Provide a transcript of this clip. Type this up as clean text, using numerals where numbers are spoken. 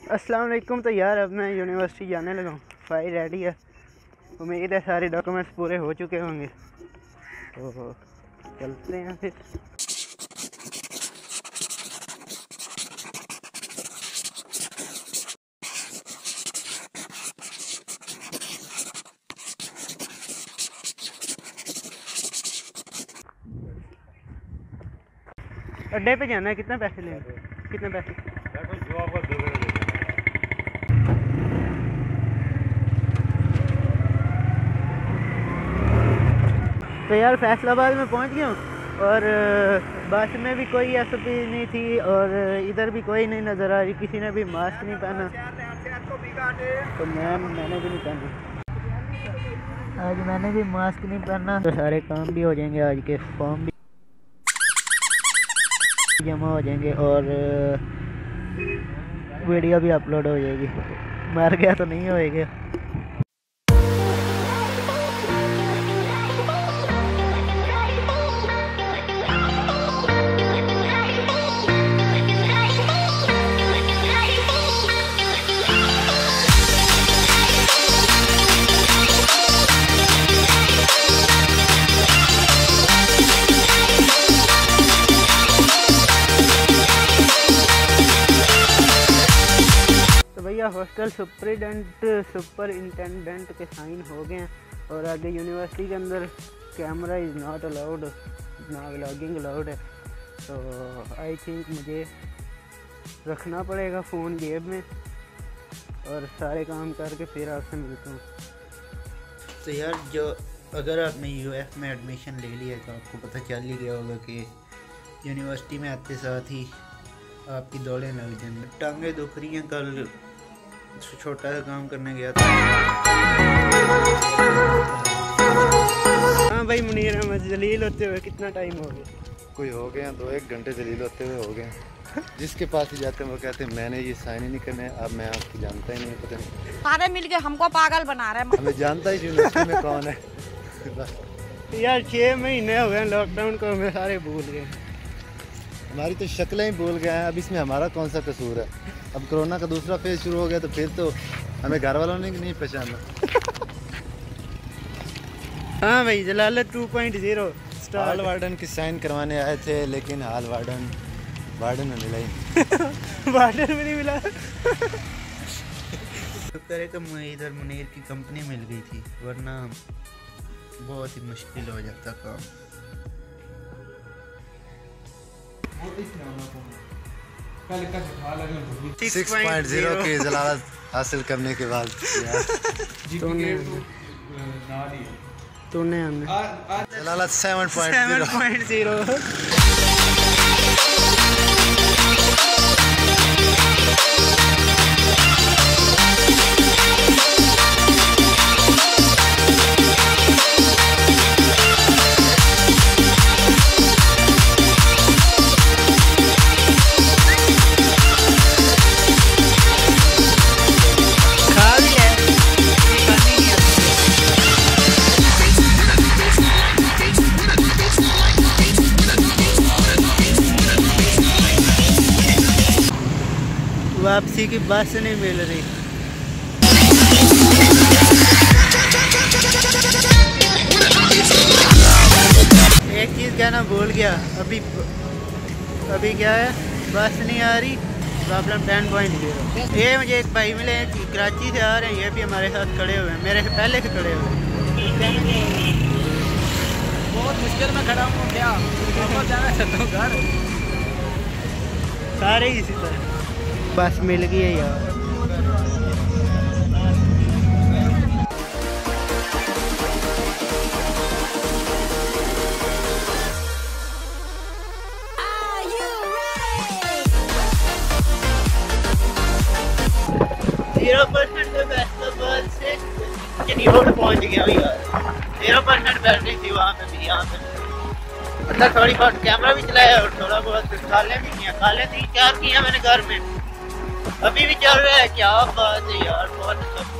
अस्सलाम वालेकुम। तो यार अब मैं यूनिवर्सिटी जाने लगा हूँ। फाइल रेडी है, उम्मीद है सारे डॉक्यूमेंट्स पूरे हो चुके होंगे, तो चलते हैं फिर। अड्डे पे जाना है, कितने पैसे लेंगे? कितने पैसे? तो यार फैसलाबाद में पहुंच गया हूँ और बस में भी कोई एसपी नहीं थी और इधर भी कोई नहीं नज़र आ रही, किसी ने भी मास्क नहीं पहना, तो मैंने भी नहीं पहना। आज मैंने भी मास्क नहीं पहना, तो सारे काम भी हो जाएंगे, आज के फॉर्म भी जमा हो जाएंगे और वीडियो भी अपलोड हो जाएगी। मर गया तो नहीं होएगा। हॉस्टल सुपरिटेंडेंट के साइन हो गए हैं और आगे यूनिवर्सिटी के अंदर कैमरा इज़ नॉट अलाउड, ना व्लॉगिंग अलाउड है, तो आई थिंक मुझे रखना पड़ेगा फ़ोन जेब में और सारे काम करके फिर आपसे मिलता हूँ। तो यार जो अगर आपने यूएफ में एडमिशन ले लिया तो आपको पता चल ही गया होगा कि यूनिवर्सिटी में आते साथ ही आपकी दौड़ें लग जाएंगी, टांगें दुख रही हैं। कल छोटा सा काम करने गया था। हाँ भाई, मुनीर अहमद जलील होते हुए कितना टाइम हो गया? कोई हो गए 2-1 घंटे जलील होते हुए हो गए। जिसके पास ही जाते हैं वो कहते हैं मैंने ये साइन ही नहीं करने। अब मैं आपको जानता ही नहीं, पता नहीं सारे मिलके हमको पागल बना रहे हैं। हमें जानता ही यूनिवर्सिटी में कौन है। यार 6 महीने हो गए लॉकडाउन को, हमें सारे भूल गए, हमारी तो शक्लें ही भूल गए हैं। अब इसमें हमारा कौन सा कसूर है? अब कोरोना का दूसरा फेज शुरू हो गया तो फिर तो हमें घर वालों ने नहीं पहचाना। हाँ भाई, जलालत 2.0 हाल वार्डन की साइन करवाने आए थे, लेकिन हाल वार्डन में मिला ही वार्डन में नहीं मिला। शुक्र है कि इधर मुनीर की कंपनी मिल गई थी, वरना बहुत ही मुश्किल हो जाता काम। 6.0 की जलालत हासिल करने के बाद तूने जलालत 7.0। वापसी की बस नहीं मिल रही। एक चीज़ कहना भूल गया, अभी क्या है, बस नहीं आ रही, प्रॉब्लम 10.0। ये मुझे एक भाई मिले कराची से आ रहे हैं, ये भी हमारे साथ खड़े हुए हैं, मेरे से पहले से खड़े हुए हैं। बहुत मुश्किल में खड़ा हूँ, क्या जाना चाहता हूँ घर। सारे ही इसी तरह। बस मिल गई है यार। पहुंच गया यार, 0% बैटरी थी वहाँ पे भी, यहाँ पे मतलब थोड़ी बहुत कैमरा भी चलाया और थोड़ा बहुत काले भी किया, काले 3-4 किया मैंने घर में, अभी भी चल रहा है। क्या बात है यार, बहुत अच्छा।